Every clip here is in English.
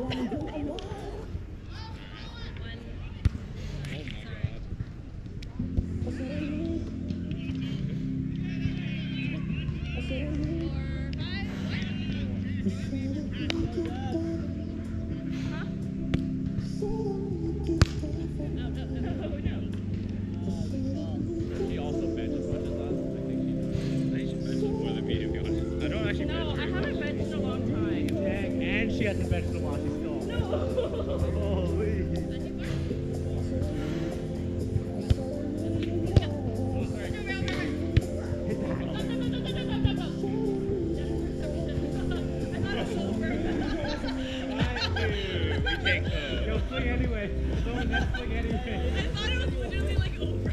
She hasn't benched in a while, she's still. No! Holy. You'll swing anyway. Someone else swing anyway. I thought it was literally like over.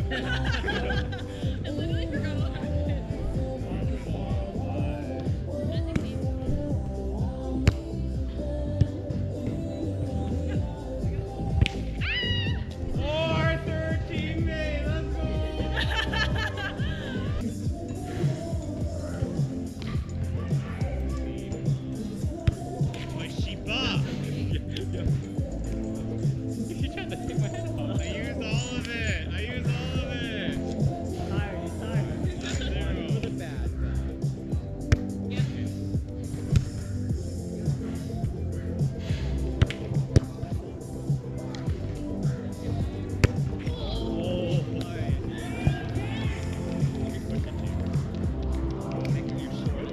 I literally forgot what happened. Our third teammate, let's go! My Shiba! You tried to take my head off. I used all of it. I used all of it. Tired, he's tired. A little bit bad. Yeah. Oh, boy. Making you short.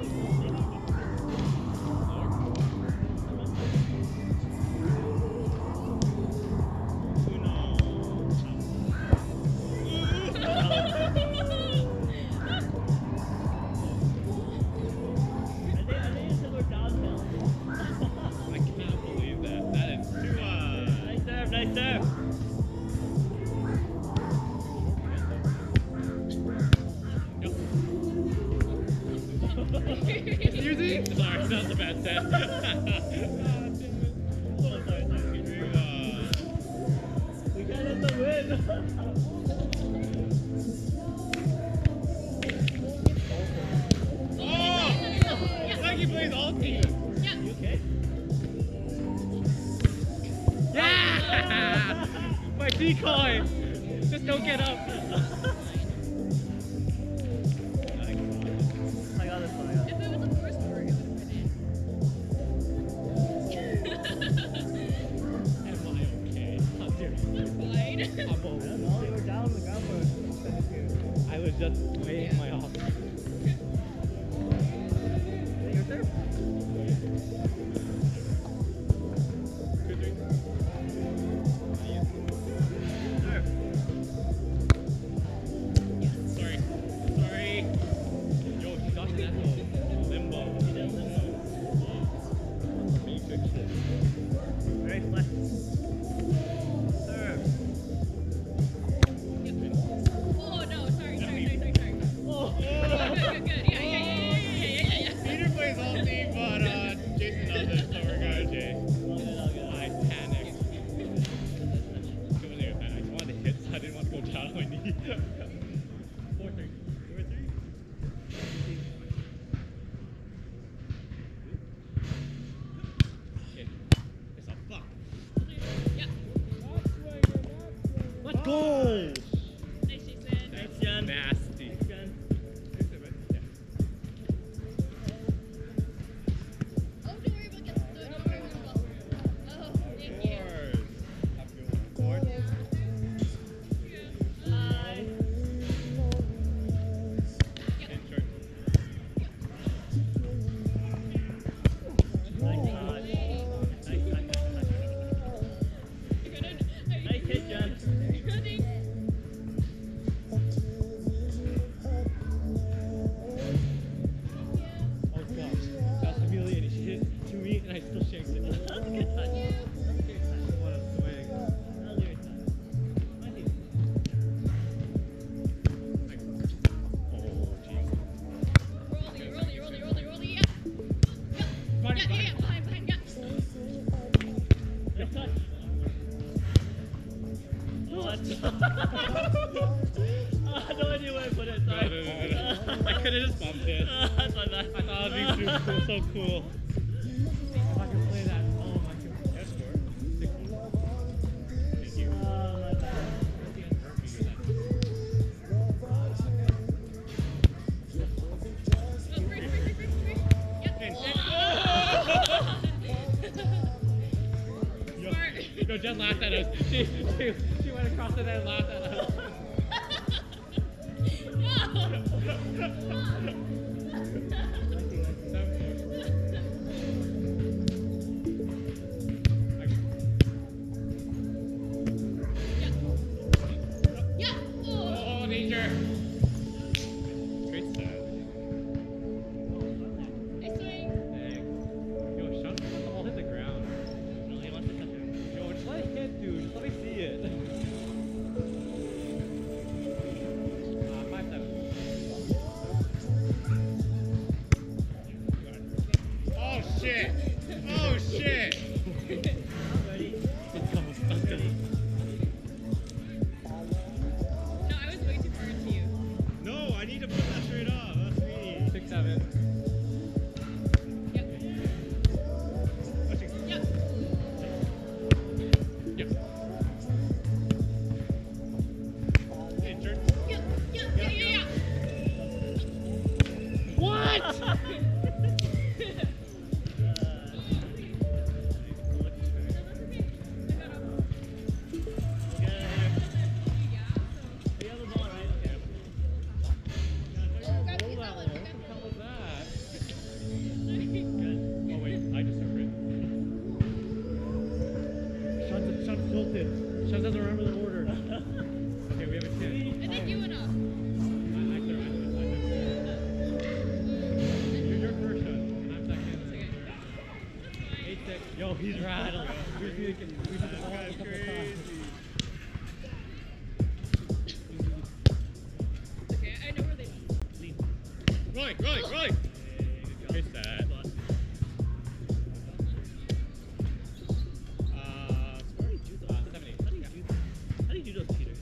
I cannot believe that. That is too nice serve, nice serve. Excuse me? Sorry, that was a bad set. We got it to win. Oh! It's like he plays all teams. Yeah. You okay? Yeah! My decoy! Just don't get up. I got this one, I got If it was a first word, it would have been it. Am I okay? How dare you? in. Fine. I'm over. No, you were down on the ground for I was just weighing my off. Your turn. Sorry. Sorry. Yo, he got that little limbo. He did limbo. He fixed it. Very flex. Serve. Oh no, sorry. Oh. Good. Yeah. Peter plays all team, but Jason doesn't, so we're good, Jay. I panicked. I just wanted to hit, so I didn't want to go down on my knee. 4-3. 4-3. Okay. It's a fuck. Yeah. Let's go! Nice, Jason. That's nasty. Oh, don't worry about getting the don't worry about the ball. Oh, thank you. Nice hit, John. Oh gosh, that's Amelia and she hit it to me and I still shanked it. That's a good touch. That's a good touch. What a swing. That was a good touch. My team. Oh, jeez. Rolly, yeah. Behind, Yeah, behind, yeah. Nice touch. Oh, that's no idea where I put it, sorry. I could have just bumped it. That's my bad. I thought it would be so cool. If I can play that, oh my god. Yes, score. 6-1. Thank you. My bad. Yo, Jen laughed at us. She went across the net and laughed at us. Oh, danger. Great start. Yo, Sean, let the ball hit the ground. No, he wants to touch it. Yo, just let it hit, dude. Just let me see it. can we hit the ball a couple times. Okay, I know where they went. Rolling. Good set. How do you do those cheaters?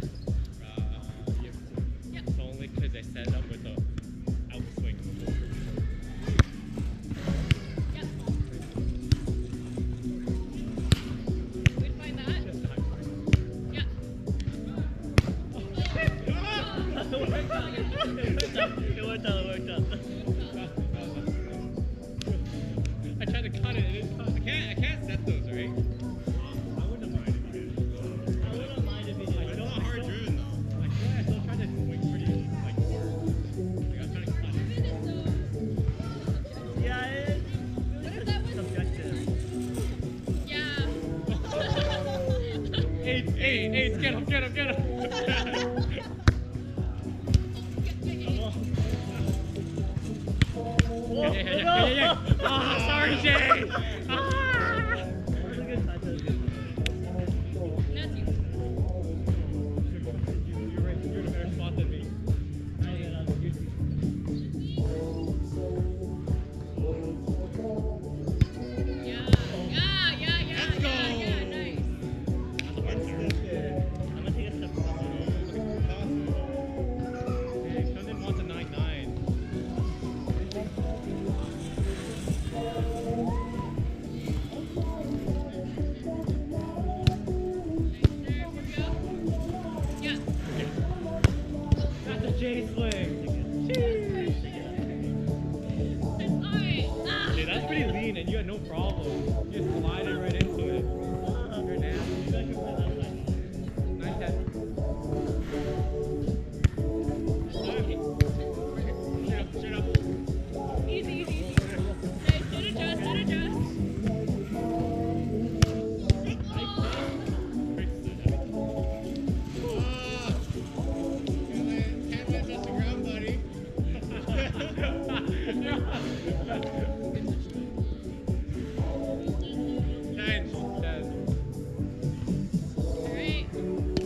It's only because they set it up with the outswing. Yep. We'd find that. Yeah. It worked out. I tried to cut it. It didn't cut. I can't set those, right? I wouldn't mind if you did. I wouldn't mind if you did. I don't want hard driven though. Like, yeah, I still tried to swing pretty, like, hard. Like, I was trying to cut it. Yeah, it What if that was subjective. Yeah. Eight, get him. Yeah. Oh, sorry, Jay. That was a good touch. That's you. You're right. You're in a better spot than me. Yeah. Let's go. Yeah, nice. That's a hard serve. I'm gonna take a step forward. Hey, Shundin wants a 9-9. Yeah. That's a J swing. Alright. Hey, that's pretty lean, and you had no problem. You just glided right into it. You're nasty. 9-10. Straight up. Easy. Nice. Don't adjust. Can't let touch the ground, buddy. Alright.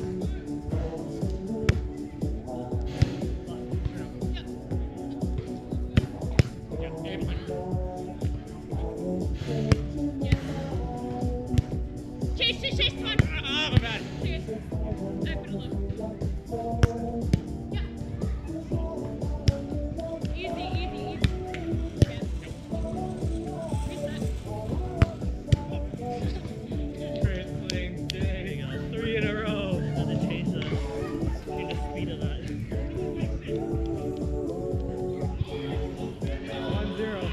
Chase, come on. Ah, my bad. Chase. I put it low. Yeah. Easy. Yeah. Reset. Great swing, Jay. 3 in a row. Another chaser. Change the speed of that. 1-0.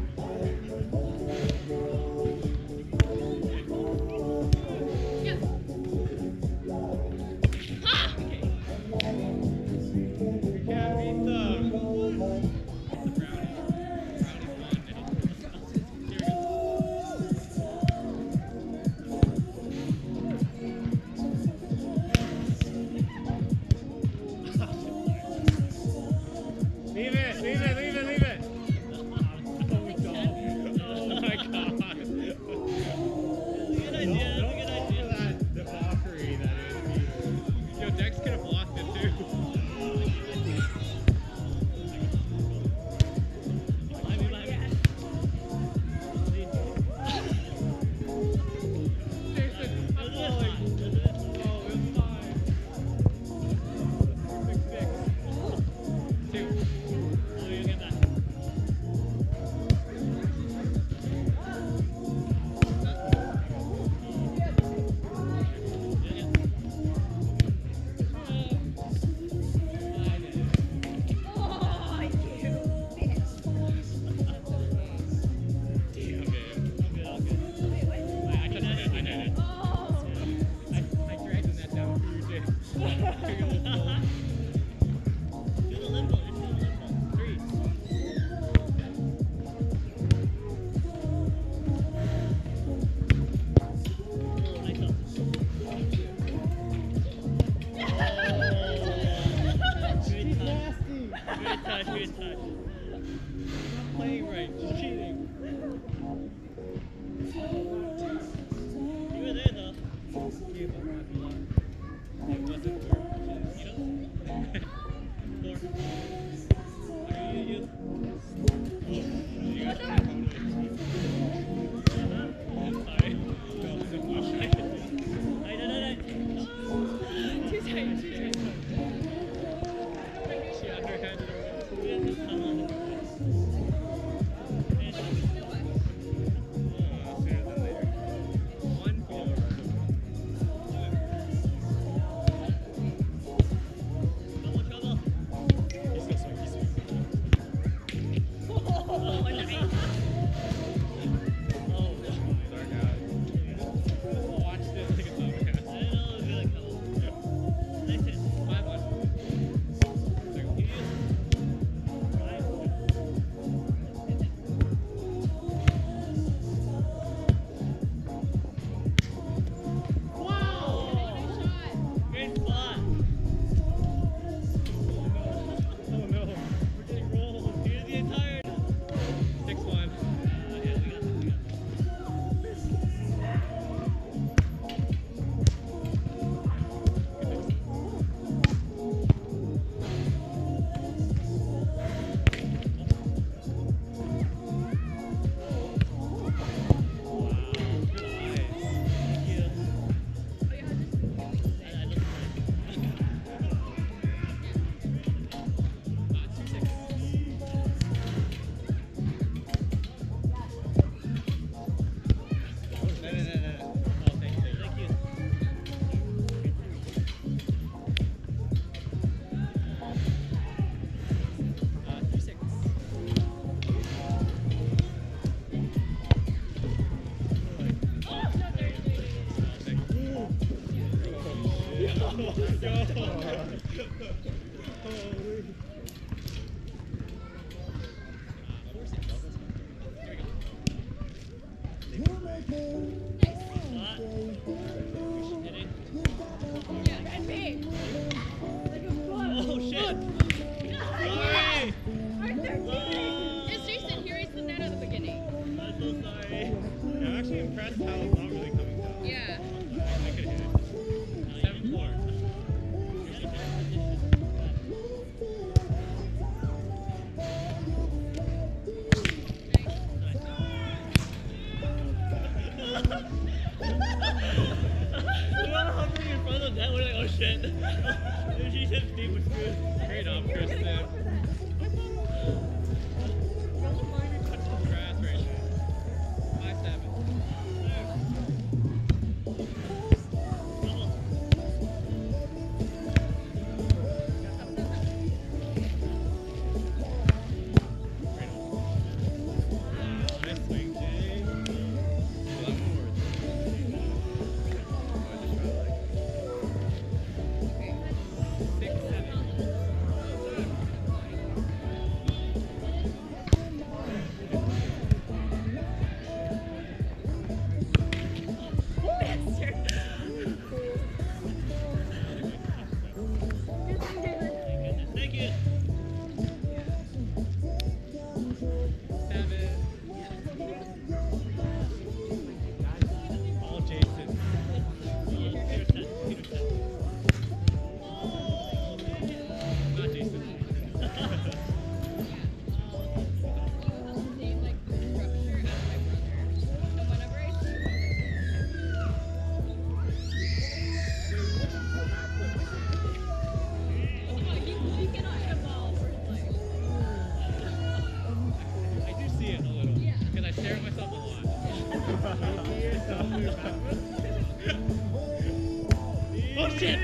Yeah. Ha! You can't beat them. The brownies won. Here we go. Leave it. Oh my god. Oh my god. Good idea. Don't fall for that debauchery that is. Yo, Dex could have blocked it too. Jason, I'm falling. Oh, it's fine. 6-6. 2. Yeah, and me. Oh shit! Yes! Our third teammate. It's Jason. He raised the net at the beginning. I'm so sorry. I'm actually impressed how it's not really coming down. Yeah. I could hit it. 7-4. We were hovering in front of that. We're like, oh shit. If she said Steve was screwed. Great up, Kristen. Grass right now. 5-7. Nice swing, Jay. Well, that one works. Okay. 6-7. Thank you. 7. All Jason. Not Jason. They like the structure as my brother. So whenever I see he cannot hit a ball first place. I do see it a little. Yeah. Because I stare at myself a lot. Oh shit!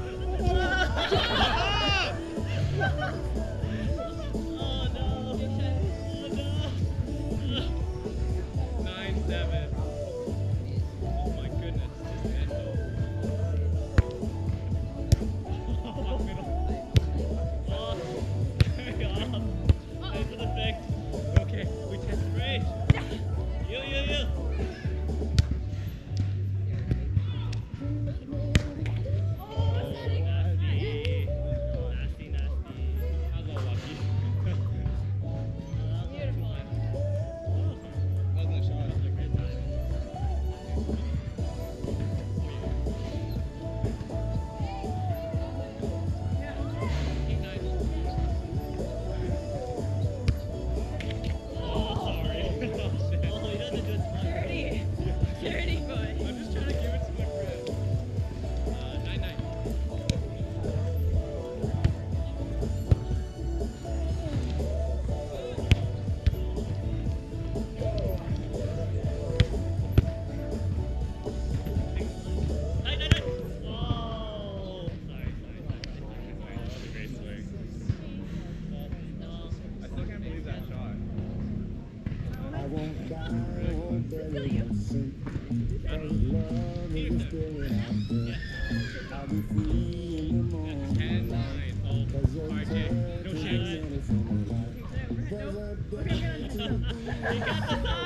Oh no! Oh no! 9-7. Oh my goodness. Oh, middle. Oh, carry off. Thanks for the fix. Okay, we just Great. You. Nasty. I was a little lucky. Beautiful. That was a shot. That was a great time. Oh, sorry. Oh, you got the good spot. Dirty. Dirty boy. I'm just trying to give it to my friend. 9-9. Night. Oh, sorry. That was a great swing. I still can't believe that shot. I won't die, I won't bury my sin. Cause love is still out there. I'll be free in the morning. 10-9. Oh, RJ. No shakes. You got the side.